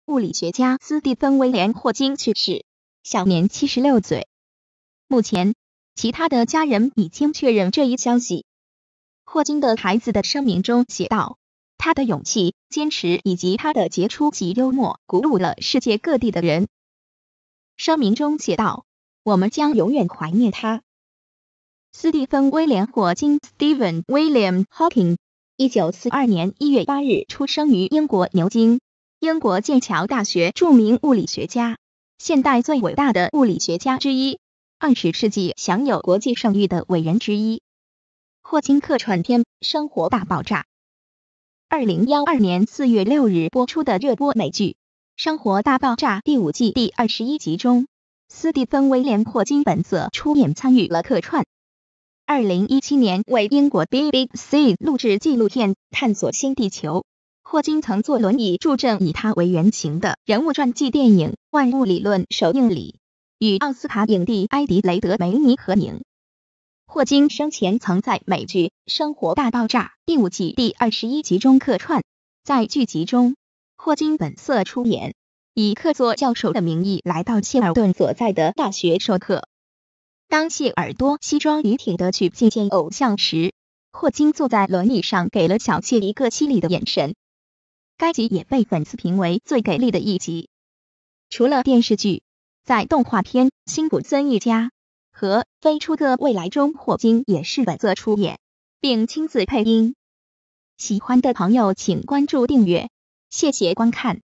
物理学家斯蒂芬·威廉·霍金去世，享年76岁。目前，其他的家人已经确认这一消息。霍金的孩子的声明中写道，他的勇气、坚持以及他的杰出及幽默鼓舞了世界各地的人。声明中写道，我们将永远怀念他。斯蒂芬·威廉·霍金 （Stephen William Hawking） 1942年1月8日出生于英国牛津，英国剑桥大学著名物理学家，现代最伟大的物理学家之一，20世纪享有国际声誉的伟人之一。霍金客串片《生活大爆炸》，2012年4月6日播出的热播美剧《生活大爆炸》第5季第21集中，斯蒂芬·威廉·霍金本色出演参与了客串。2017年为英国 BBC 录制纪录片《探索新地球》，霍金曾坐轮椅助阵以他为原型的人物传记电影《万物理论》首映礼，与奥斯卡影帝埃迪雷德梅尼合影。霍金生前曾在美剧《生活大爆炸》第5季第21集中客串，在剧集中，霍金本色出演，以客座教授的名义来到谢尔顿所在的大学授课。当谢耳朵西装笔挺地去觐见偶像时，霍金坐在轮椅上给了小谢一个凄厉的眼神。该集也被粉丝评为最给力的一集。除了电视剧，在动画片《辛普森一家》和《飞出个未来》中，霍金也是本色出演，并亲自配音。喜欢的朋友请关注订阅，谢谢观看。